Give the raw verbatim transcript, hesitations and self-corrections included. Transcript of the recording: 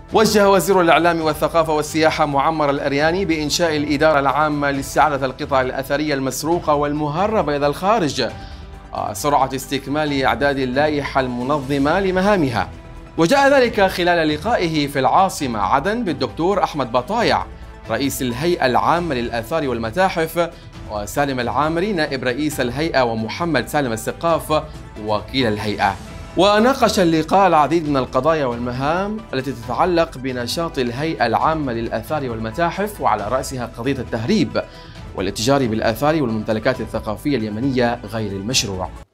وجه وزير الإعلام والثقافة والسياحة معمر الأرياني بإنشاء الإدارة العامة لاستعادة القطع الأثرية المسروقة والمهربة إلى الخارج، سرعة استكمال إعداد اللائحة المنظمة لمهامها. وجاء ذلك خلال لقائه في العاصمة عدن بالدكتور أحمد بطايع رئيس الهيئة العامة للآثار والمتاحف، وسالم العامري نائب رئيس الهيئة، ومحمد سالم السقاف وكيل الهيئة. وناقش اللقاء العديد من القضايا والمهام التي تتعلق بنشاط الهيئة العامة للآثار والمتاحف، وعلى رأسها قضية التهريب والاتجار بالآثار والممتلكات الثقافية اليمنية غير المشروع.